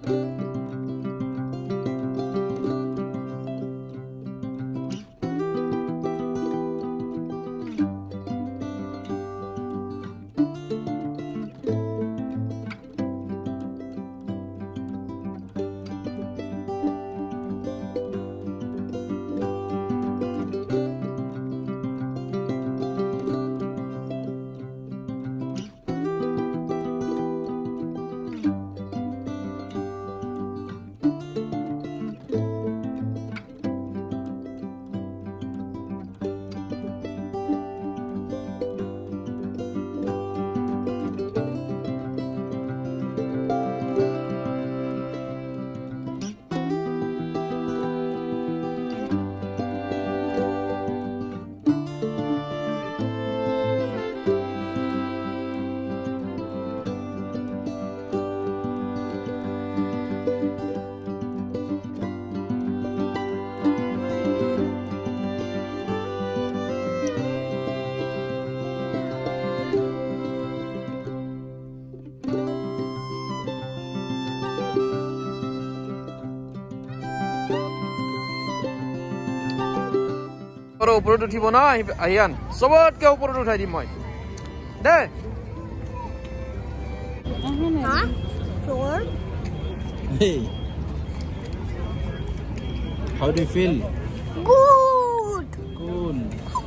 ওপৰত উঠিব না আহিয়ান সবতকে ওপৰত উঠাই দিম মই দে Hey, how do you feel? Good. Cool.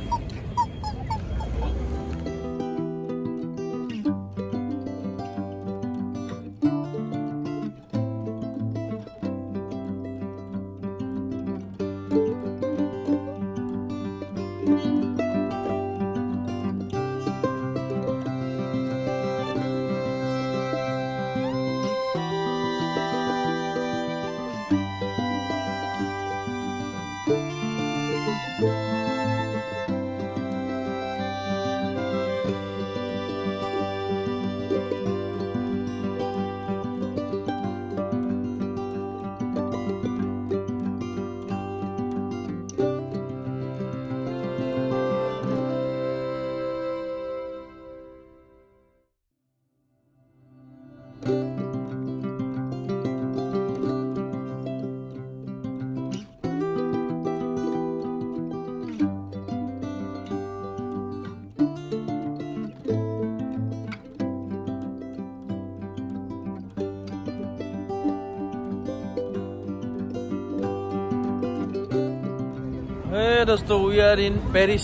Hey, dosto, we are in Paris.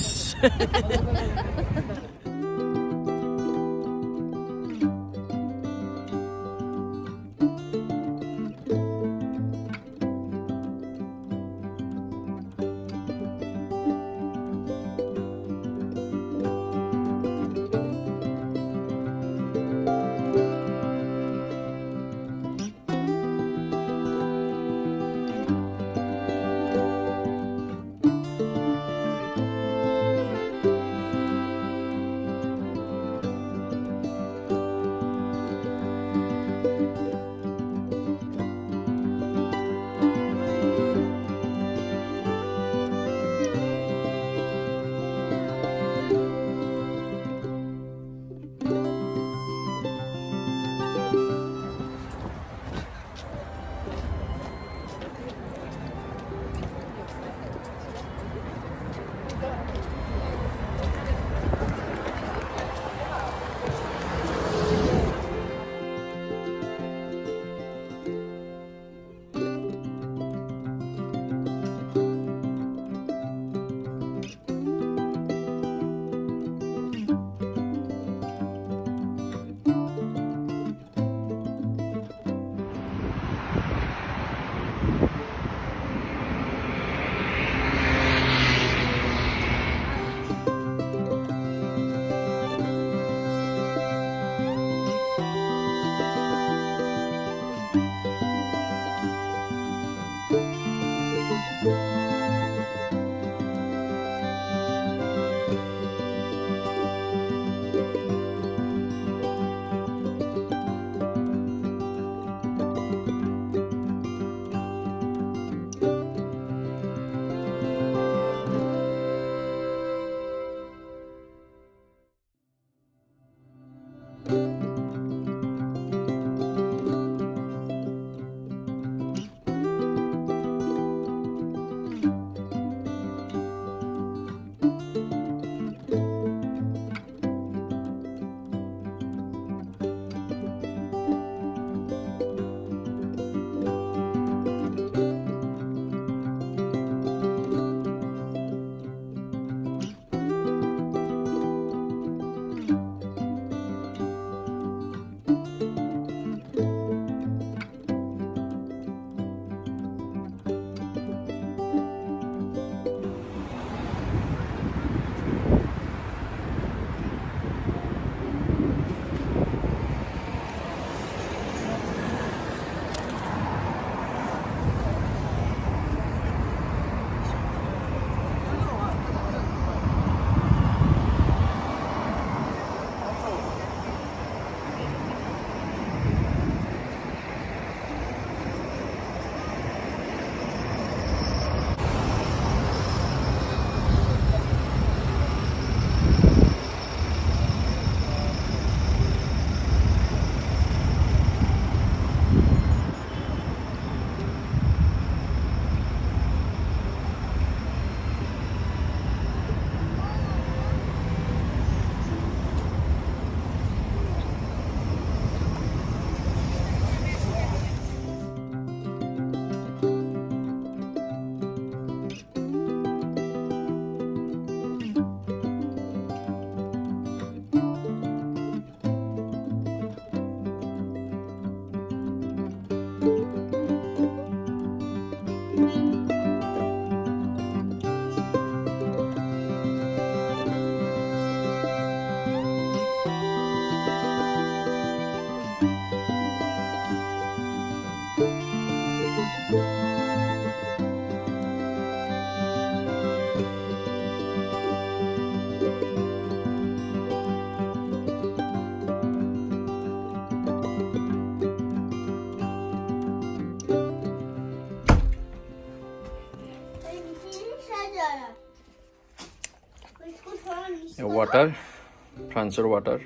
Water, फ्रांसर water,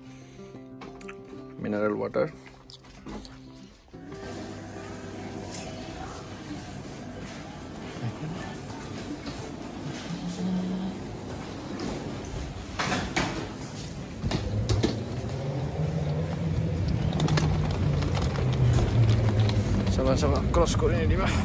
mineral water. Sama-sama cross ko ini, di ba?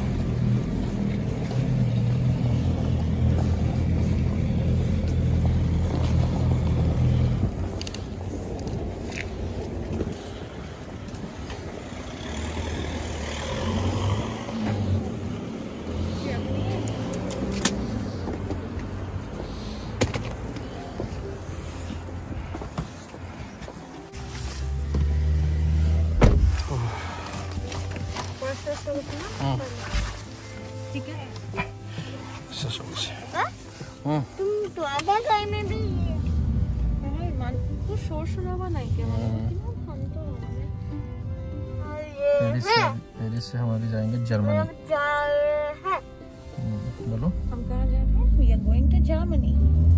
तुम तो आधा घर में भी कुछ शोर शराबा नहीं क्या पेरिस से हमारे जाएंगे जर्मनी। बोलो हम कहाँ जा रहे हैं? We are going to Germany.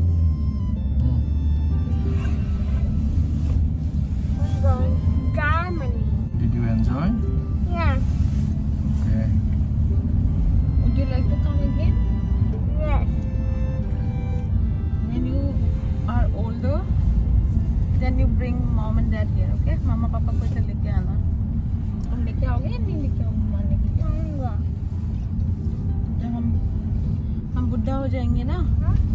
Germany. Did you enjoy? Yeah. Okay. Would you like to come again? Yes. When you are older, then you bring mom and dad here, okay? मामा पापा को इधर लेके आना। तुम लेके आओगे या नहीं लेके आओगे घुमाने के लिए? आऊंगा। जब हम बुढ़ा हो जाएंगे ना,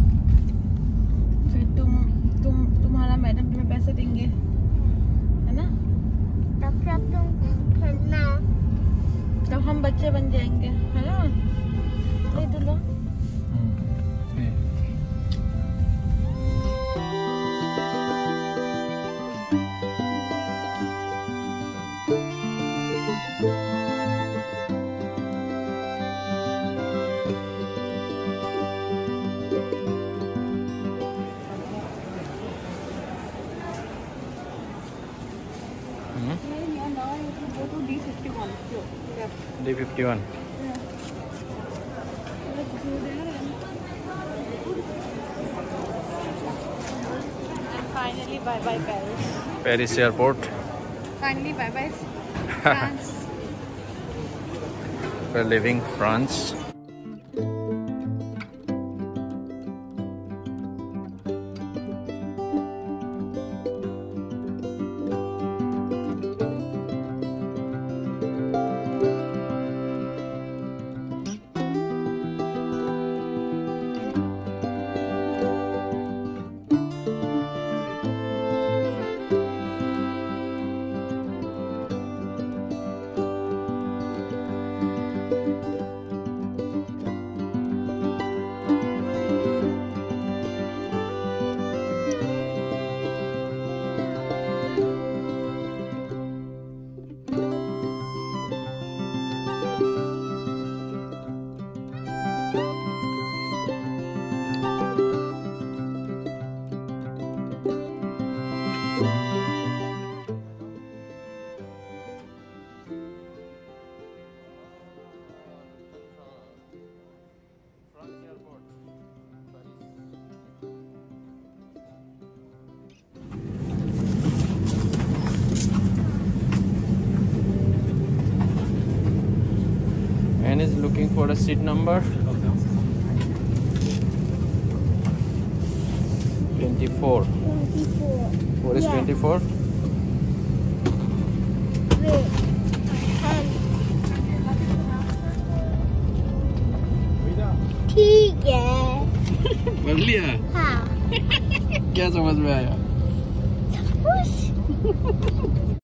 फिर तुम्हारा मैडम तुम्हें पैसे देंगे, है ना? तब तक तुम खेलना। तब हम बच्चे बन जाएंगे, है ना? नहीं दुल्हा? D51. And finally, bye bye Paris. Paris airport. Finally, bye bye France. We're leaving France. And is looking for a seat number 24. 24. What is Yeah. 24? Wait. ठीक है। पढ़ लिया? हाँ। क्या समझ में आया? सब कुछ।